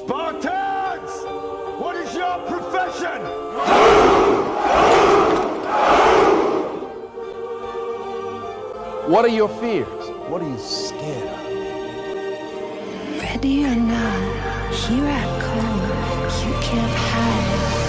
Spartans! What is your profession? What are your fears? What are you scared of? Ready or not, here I come. You can't hide.